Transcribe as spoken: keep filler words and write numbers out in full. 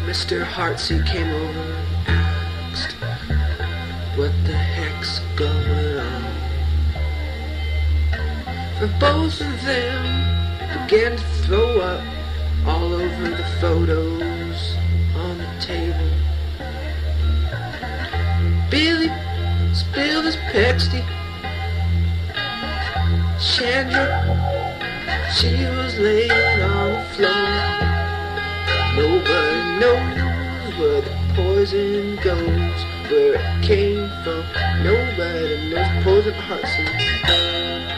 Mister Heartsey came over and asked, what the heck's going on? For both of them began to throw up all over the photos on the table. Billy spilled his Pepsi. Chandra, she was laying on the floor. Nobody knows where the poison goes, where it came from. Nobody knows poison hearts.